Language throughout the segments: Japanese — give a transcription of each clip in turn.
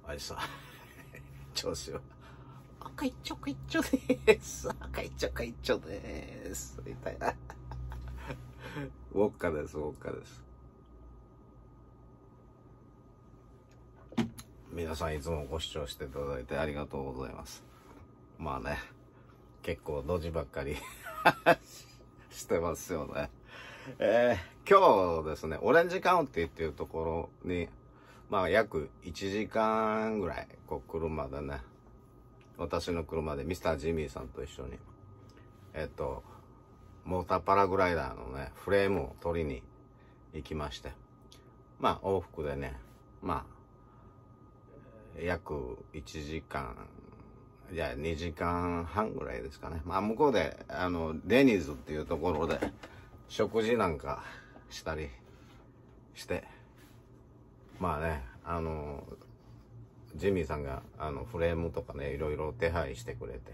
あれさ、調子は、赤いちょかいちょでーす。赤いちょかいちょでーす。みたいな。ウォッカです、ウォッカです。皆さんいつもご視聴していただいてありがとうございます。まあね、結構ドジばっかりしてますよね。今日ですね、オレンジカウンティっていうところに、まあ約1時間ぐらい、車でね、私の車でミスタージミーさんと一緒に、モーターパラグライダーのね、フレームを取りに行きまして、まあ往復でね、まあ、約1時間、じゃあ2時間半ぐらいですかね。まあ向こうで、デニーズっていうところで、食事なんかしたりして、まあね、ジミーさんが、フレームとかね、いろいろ手配してくれて、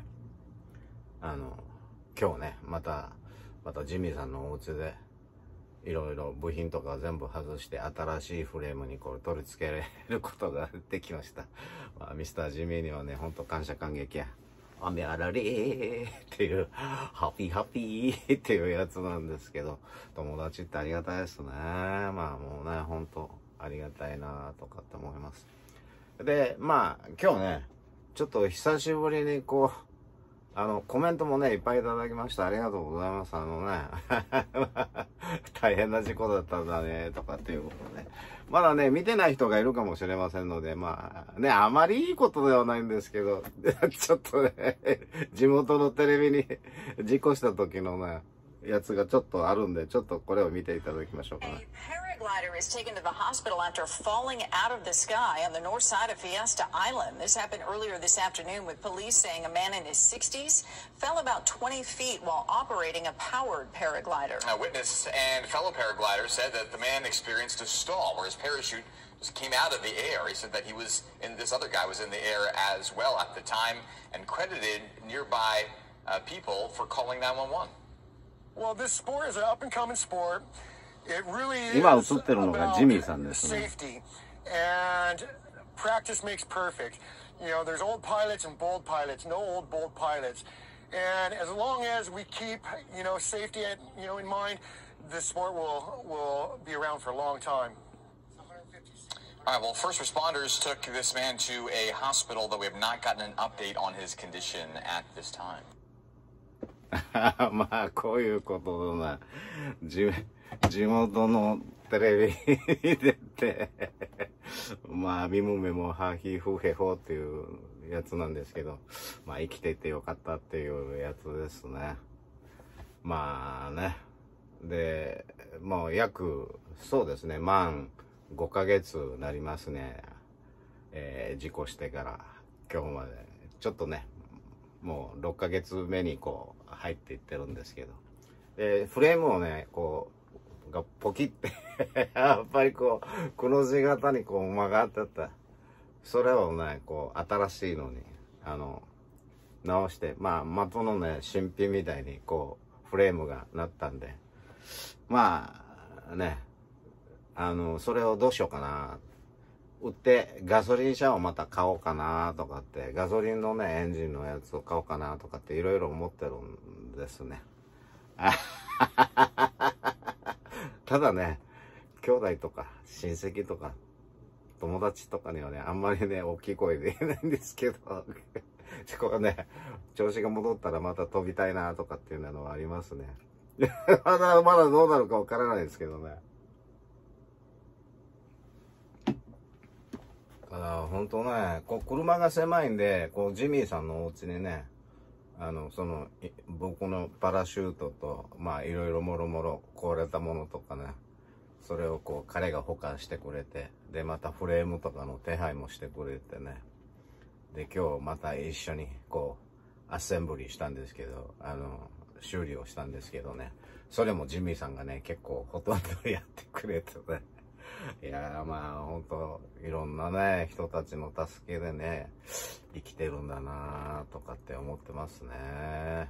今日ね、またジミーさんのお家で、いろいろ部品とか全部外して、新しいフレームにこれ取り付けることができました。まあ、ミスタージミーにはね、ほんと感謝感激や。アメあられーっていう、ハッピーハッピーっていうやつなんですけど、友達ってありがたいですね。まあもうね、ほんとありがたいなとかって思います。で、まあ今日ね、ちょっと久しぶりにコメントもね、いっぱいいただきました。ありがとうございます。大変な事故だったんだね、とかっていうことね。まだね、見てない人がいるかもしれませんので、まあね、あまりいいことではないんですけど、ちょっとね、地元のテレビに事故した時のね、やつがちょっとあるんで、ちょっとこれを見ていただきましょうかね。 Paraglider is taken to the hospital after falling out of the sky on the north side of Fiesta Island. This happened earlier this afternoon with police saying a man in his 60s fell about 20 feet while operating a powered paraglider. A witness and fellow paraglider said that the man experienced a stall where his parachute just came out of the air. He said that this other guy was in the air as well at the time and credited nearby people for calling 911. Well, this sport is an up-and-coming sport. It really is 今映ってるのがジミーさんですね。 safety, and practice makes perfect. You know, there's old pilots and bold pilots, no old bold pilots. And as long as we keep, safety in mind, this sport will be around for a long time. All right, well, first responders took this man to a hospital, though we have not gotten an update on his condition at this time. まあこういうことな、地元のテレビに出てまあ見も目もハヒフヘホっていうやつなんですけど、まあ生きていてよかったっていうやつですね。まあね、でもうそうですね、満5ヶ月なりますね、事故してから今日までちょっとね、もう6ヶ月目に入っていってるんですけど、でフレームをねがポキってやっぱりくの字型に曲がってた、それをね新しいのに直して、まあ的のね新品みたいにフレームがなったんで、まあね、それをどうしようかな、売ってガソリン車をまた買おうかなとかって、ガソリンのねエンジンのやつを買おうかなとかっていろいろ思ってるんですね。ただね、兄弟とか親戚とか友達とかにはね、あんまりね大きい声で言えないんですけどこれね、調子が戻ったらまた飛びたいなとかっていうのはありますね。まだどうなるかわからないですけどね。ただ本当ね、車が狭いんで、ジミーさんのお家にね、僕のパラシュートと、まあいろいろもろもろ壊れたものとかね、それを彼が保管してくれて、でまたフレームとかの手配もしてくれてね、で今日また一緒にアッセンブリーしたんですけど、修理をしたんですけどね、それもジミーさんがね結構ほとんどやってくれてね、いやー、まあ本当いろんなね人たちの助けでね生きてるんだなとかって思ってますね。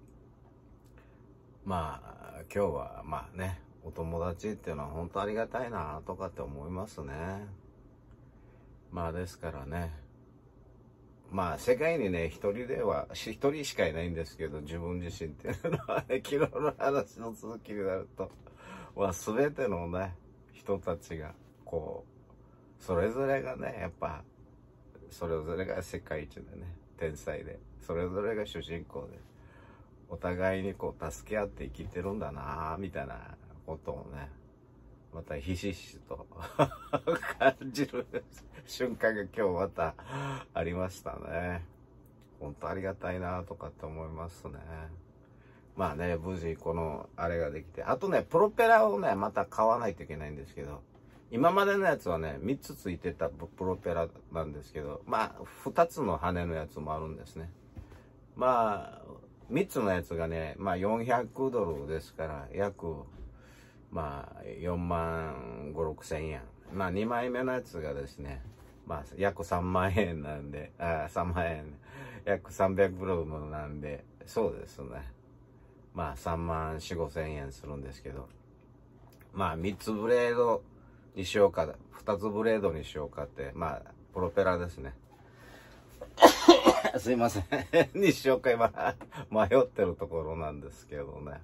まあ今日はまあね、お友達っていうのは本当ありがたいなとかって思いますね。 まあですからね、まあ世界にね、一人しかいないんですけど、自分自身っていうのはね、昨日の話の続きになると、全てのね、人たちが、こう、それぞれがね、やっぱ、それぞれが世界一でね、天才で、それぞれが主人公で、お互いにこう、助け合って生きてるんだなぁ、みたいなことをね、またひしひしと感じる瞬間が今日またありましたね。本当ありがたいなとかって思いますね。まあね、無事このあれができて、あとね、プロペラをね、また買わないといけないんですけど、今までのやつはね、3つついてたプロペラなんですけど、まあ2つの羽のやつもあるんですね。まあ3つのやつがね、まあ400ドルですから、約まあ、4万5、6千円。まあ、2枚目のやつがですね、まあ、約3万円なんで、3万円、約300ブログなんで、そうですね。まあ、3万4、5千円するんですけど、まあ、3つブレードにしようか、2つブレードにしようかって、まあ、プロペラですね。すいません。にしようか、今、迷ってるところなんですけどね。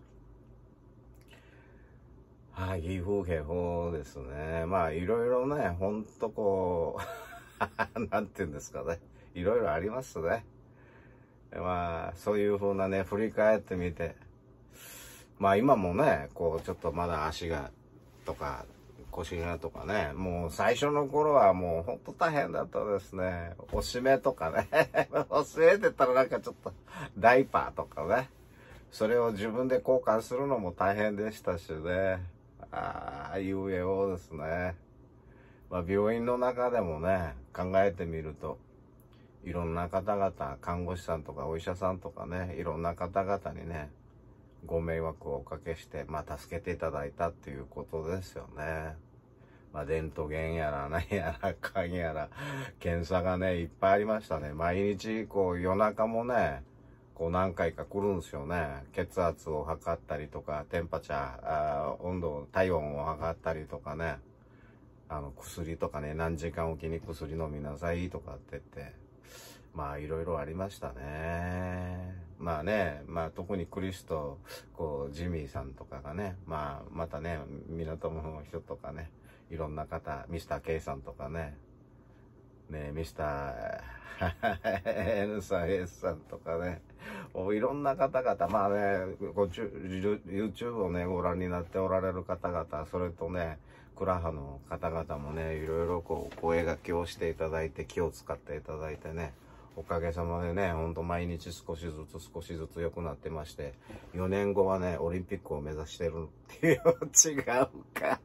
はい、岐阜県法ですね。まあ、いろいろね、ほんとこう、なんて言うんですかね。いろいろありますね。まあ、そういう風なね、振り返ってみて。まあ、今もね、こう、ちょっとまだ足が、とか、腰がとかね、もう最初の頃はもうほんと大変だったですね。おしめとかね。おしめって言ったらなんかちょっと、ダイパーとかね。それを自分で交換するのも大変でしたしね。いうえおですね。まあ、病院の中でもね、考えてみると、いろんな方々、看護師さんとかお医者さんとかね、いろんな方々にね、ご迷惑をおかけして、まあ、助けていただいたっていうことですよね。まあ、レントゲンやら、何やら、鍵やら、検査がね、いっぱいありましたね。毎日、こう、夜中もね、こう何回か来るんですよね。血圧を測ったりとか、テンパチャー、温度、体温を測ったりとかね。薬とかね、何時間おきに薬飲みなさいとかって言って。まあ、いろいろありましたね。まあね、まあ特にクリスト、こう、ジミーさんとかがね、まあ、またね、港の人とかね、いろんな方、ミスター K さんとかね、ミスター N さん、S さんとかね、いろんな方々、まあね、YouTube をね、ご覧になっておられる方々、それとね、クラハの方々もね、いろいろこう、声掛けをしていただいて、気を使っていただいてね、おかげさまでね、ほんと毎日少しずつ良くなってまして、4年後はね、オリンピックを目指してるっていう、違うか。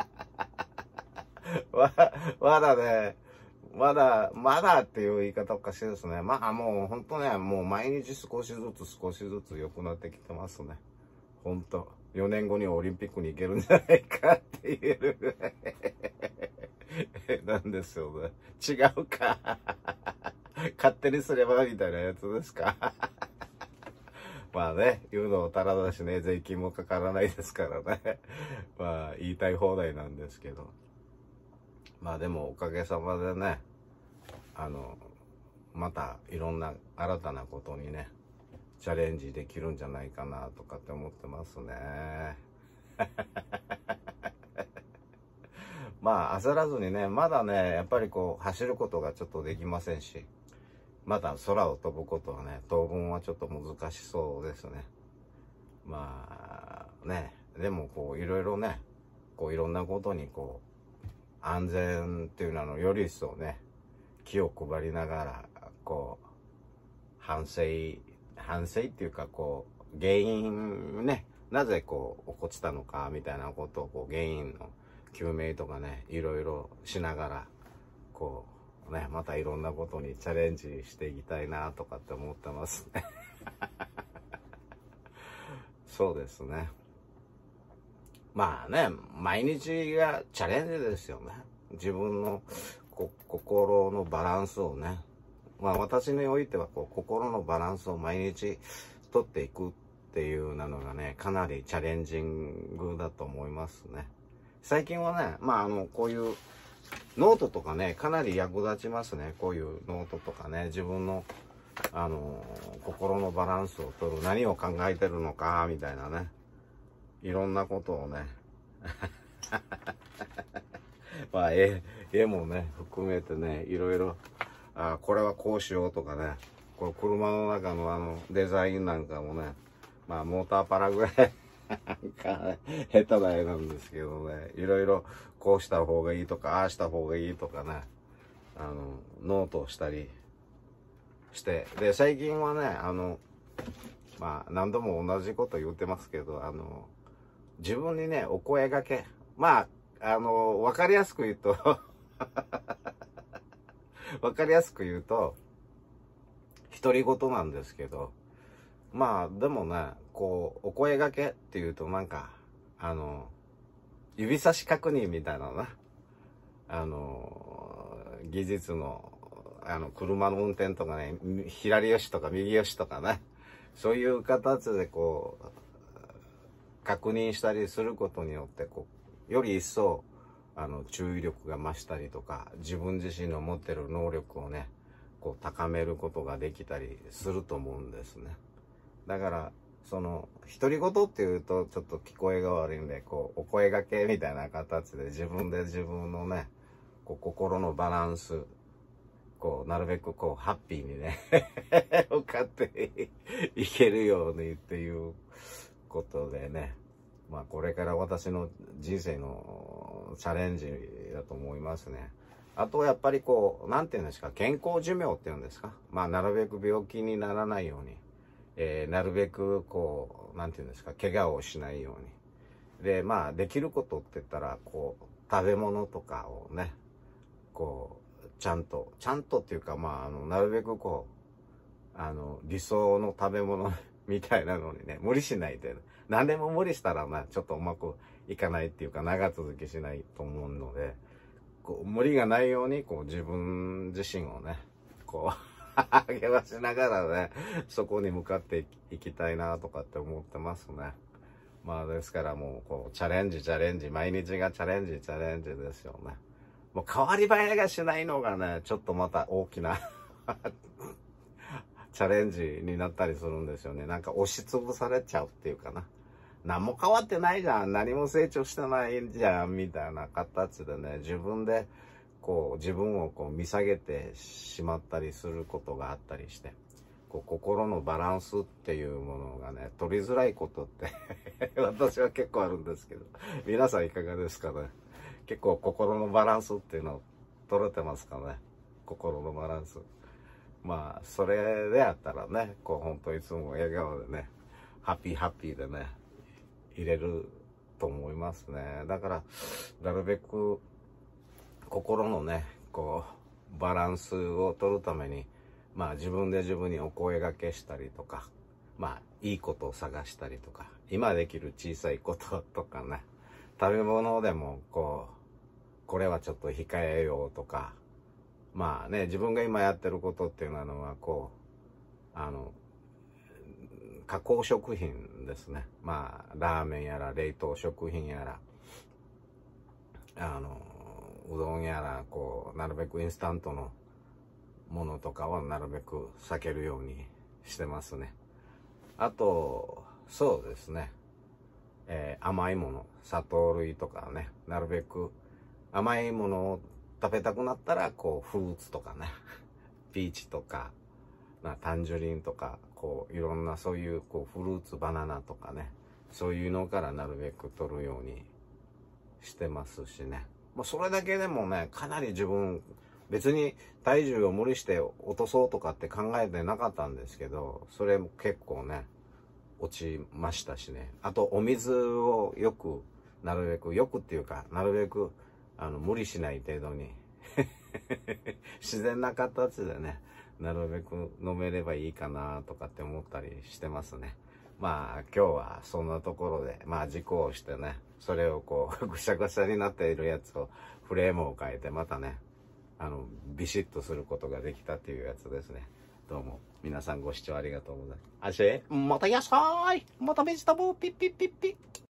まだね、まだっていう言い方おかしいですね。まあもうほんとね、もう毎日少しずつ良くなってきてますね。ほんと。4年後にオリンピックに行けるんじゃないかって言えるぐらいなんですよね。違うか。勝手にすればみたいなやつですか。まあね、言うのもたらだしね、税金もかからないですからね。まあ言いたい放題なんですけど。まあでもおかげさまでね、またいろんな新たなことにね、チャレンジできるんじゃないかなとかって思ってますね。まあ焦らずにね、まだね、やっぱりこう走ることがちょっとできませんし、まだ空を飛ぶことはね、当分はちょっと難しそうですね。まあね、でもこういろいろね、こういろんなことにこう、安全っていうのより一層ね、気を配りながら、こう、反省っていうか、こう、原因ね、なぜこう、起こったのか、みたいなことを、こう、原因の究明とかね、いろいろしながら、こう、ね、またいろんなことにチャレンジしていきたいな、とかって思ってますね。そうですね。まあね、毎日がチャレンジですよね。自分の心のバランスをね。まあ私においてはこう心のバランスを毎日取っていくっていうのがね、かなりチャレンジングだと思いますね。最近はね、まあこういうノートとかね、かなり役立ちますね。こういうノートとかね、自分の、心のバランスを取る。何を考えてるのか、みたいなね。いろんなことをね。まあ、絵もね、含めてね、いろいろ、これはこうしようとかね。この車の中のデザインなんかもね、まあ、モーターパラぐらい、なんか、下手な絵なんですけどね、いろいろこうした方がいいとか、ああした方がいいとかね、ノートをしたりして、で、最近はね、まあ、何度も同じこと言ってますけど、自分にね、お声掛け。まあ、わかりやすく言うと、わかりやすく言うと、独り言なんですけど、まあ、でもね、こう、お声掛けっていうとなんか、指差し確認みたいなな、技術の、車の運転とかね、左よしとか右よしとかね、そういう形でこう、確認したりすることによって、こう、より一層、注意力が増したりとか、自分自身の持ってる能力をね、こう、高めることができたりすると思うんですね。だから、独り言っていうと、ちょっと聞こえが悪いんで、こう、お声掛けみたいな形で自分で自分のね、こう、心のバランス、こう、なるべくこう、ハッピーにね、向かっていけるようにっていうことでね、まあ、これから私の人生のチャレンジだと思いますね。あと、やっぱりこう、なんていうんですか、健康寿命っていうんですか。まあ、なるべく病気にならないように。なるべくこう、なんていうんですか、怪我をしないように。で、まあ、できることって言ったら、こう、食べ物とかをね、こう、ちゃんとっていうか、まあ、なるべくこう、理想の食べ物みたいなのにね、無理しないで、何でも無理したらね、ちょっとうまくいかないっていうか、長続きしないと思うので、こう、無理がないように、こう、自分自身をね、こう、励ましながらね、そこに向かっていきたいなとかって思ってますね。まあですからもう、こう、チャレンジ、毎日がチャレンジですよね。もう変わり映えがしないのがね、ちょっとまた大きなチャレンジになったりするんですよね。なんか押しつぶされちゃうっていうかな。何も変わってないじゃん、何も成長してないじゃん、みたいな形でね、自分で、こう自分をこう見下げてしまったりすることがあったりして、こう心のバランスっていうものがね、取りづらいことって私は結構あるんですけど、皆さんいかがですかね。結構心のバランスっていうの取れてますかね。心のバランス。まあそれであったらね、こう本当いつも笑顔でね、ハッピーでね、入れると思いますね。だからなるべく心のね、こう、バランスを取るために、まあ自分で自分にお声掛けしたりとか、まあいいことを探したりとか、今できる小さいこととかね、食べ物でもこう、これはちょっと控えようとか、まあね、自分が今やってることっていうのは、こう、加工食品ですね。まあ、ラーメンやら冷凍食品やら、うどんやら、こう、なるべくインスタントのものとかはなるべく避けるようにしてますね。あと、そうですね。甘いもの、砂糖類とかね、なるべく甘いものを食べたくなったら、こう、フルーツとかね、ピーチとか、タンジュリンとか、こう、いろんなそういう、こう、フルーツ、バナナとかね、そういうのからなるべく取るようにしてますしね。もうそれだけでもね、かなり自分、別に体重を無理して落とそうとかって考えてなかったんですけど、それも結構ね、落ちましたしね。あと、お水をよく、なるべく、よくっていうか、なるべく、無理しない程度に、自然な形でね、なるべく飲めればいいかなとかって思ったりしてますね。まあ今日はそんなところで、まあ事故をしてね、それをこうぐしゃぐしゃになっているやつをフレームを変えてまたね、ビシッとすることができたっていうやつですね。どうも皆さんご視聴ありがとうございます。また野菜、またベジタブルピッピッピッピッ。